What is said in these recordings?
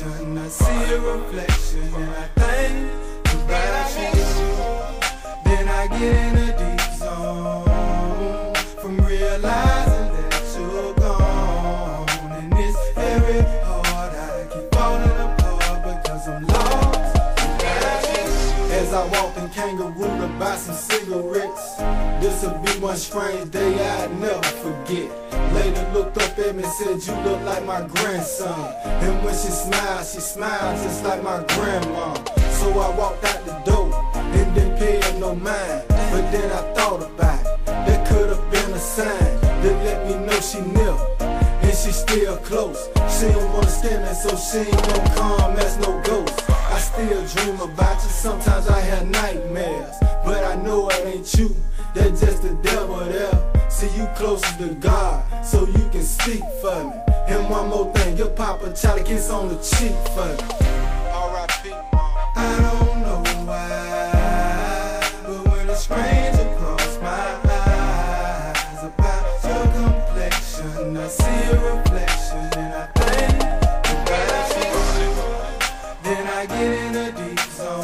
complexion, I see a reflection, and I think about you. Then I get in a deep zone from realizing that you're gone, and it's very hard. I keep falling apart because I'm lost without you. As I walked in Kangaroo to buy some cigarettes, this'll be one strange day I'd never forget. Later looked up at me and said, "You look like my grandson." And when she smiled just like my grandma. So I walked out the door and didn't pay her no mind. But then I thought about it, that could have been a sign that let me know she near, and she still close. She don't wanna scare me, so she ain't gon' come as no ghost. I still dream about you, sometimes I have nightmares, but I know it ain't you, that's just the devil there. See, you closer to God, so you can speak for me. And one more thing, your papa try to kiss on the cheek for me. R.I.P. I don't know why, but when a stranger crossed my eyes about your complexion, I see a reflection, and I think about you. Then I get in a deep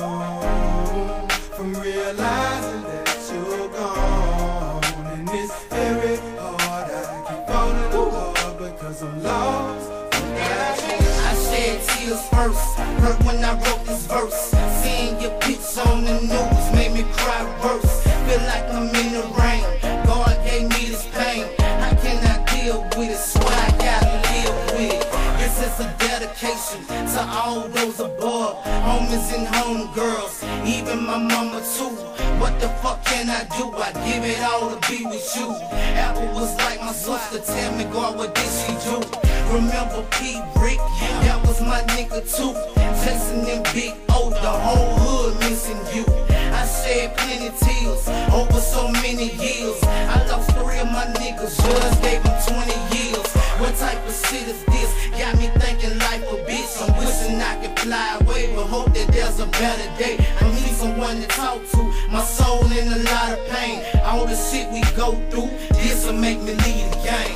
zone from realizing that you're gone, and it's very hard. I keep falling apart because I'm lost without you. I shed tears first, hurt when I wrote this verse. Seeing your pics on the news made me cry worse. Feel like I'm in the rain, God gave me this pain. How can I deal with it? So I gotta live with it. This is a dedication to all those above, homies and homegirls, even my mama too. What the fuck can I do? I give it all to be with you. Apple was like my sister, tell me God, what did she do? Remember P. Rick? That was my nigga too. Chasing them big O, the whole hood missing you. I shed plenty tears over so many years. I lost 3 of my niggas, judge gave them 20 years. What type of shit is this? Got me thinking life a bitch. I'm wishing I could fly away, but hope that there's a better day. I need someone to talk to, my soul in a lot of pain. All the shit we go through, this'll make me leave the game.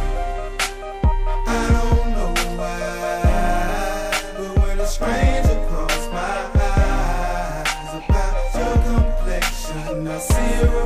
I don't know why, but when a stranger crossed my eyes about your complexion, I see a